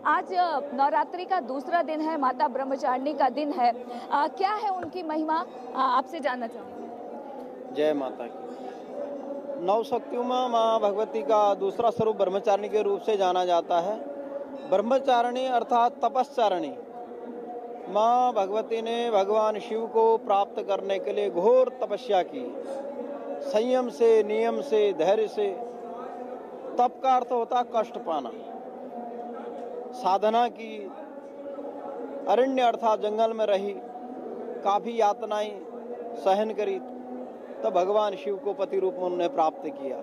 आज नवरात्रि का दूसरा दिन है, माता ब्रह्मचारिणी का दिन है। क्या है उनकी महिमा, आपसे जानना चाहूँगी। जय माता की। नौ शक्तियों में माँ भगवती का दूसरा स्वरूप ब्रह्मचारिणी के रूप से जाना जाता है। ब्रह्मचारिणी अर्थात तपस्चारिणी। माँ भगवती ने भगवान शिव को प्राप्त करने के लिए घोर तपस्या की, संयम से, नियम से, धैर्य से। तप का अर्थ होता कष्ट पाना। साधना की, अरण्य अर्थात जंगल में रही, काफी यातनाएं सहन करी, तब भगवान शिव को पति रूप में उन्होंने प्राप्त किया।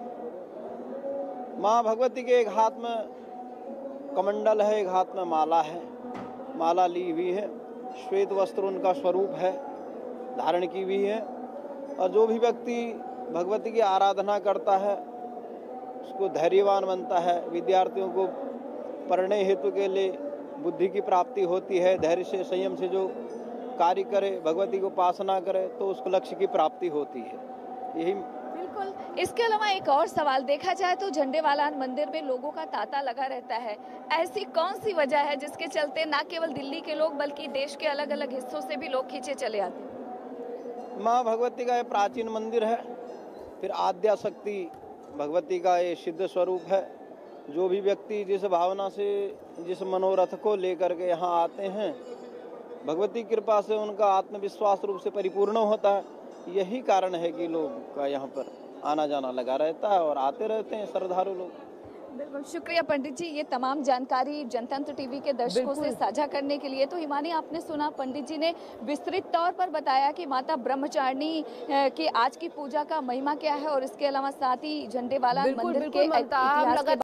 माँ भगवती के एक हाथ में कमंडल है, एक हाथ में माला है, माला ली हुई है। श्वेत वस्त्र उनका स्वरूप है, धारण की हुई है। और जो भी व्यक्ति भगवती की आराधना करता है उसको धैर्यवान बनता है। विद्यार्थियों को पढ़ने हेतु के लिए बुद्धि की प्राप्ति होती है। धैर्य से, संयम से जो कार्य करे, भगवती को उपासना करे तो उसको लक्ष्य की प्राप्ति होती है। यही बिल्कुल। इसके अलावा एक और सवाल, देखा जाए तो झंडेवालान मंदिर में लोगों का तांता लगा रहता है। ऐसी कौन सी वजह है जिसके चलते न केवल दिल्ली के लोग बल्कि देश के अलग अलग हिस्सों से भी लोग खींचे चले आते हैं? माँ भगवती का ये प्राचीन मंदिर है, फिर आद्या शक्ति भगवती का ये सिद्ध स्वरूप है। जो भी व्यक्ति जिस भावना से, जिस मनोरथ को लेकर के यहाँ आते हैं, भगवती कृपा से उनका आत्मविश्वास रूप से परिपूर्ण होता है। यही कारण है कि लोग का यहाँ पर आना जाना लगा रहता है और आते रहते हैं श्रद्धालु लोग। बिल्कुल, शुक्रिया पंडित जी, ये तमाम जानकारी जनतंत्र टीवी के दर्शकों से साझा करने के लिए। तो हिमानी, आपने सुना पंडित जी ने विस्तृत तौर पर बताया कि माता ब्रह्मचारिणी की आज की पूजा का महिमा क्या है और इसके अलावा साथ ही झंडेवालान मंदिर के इतिहास के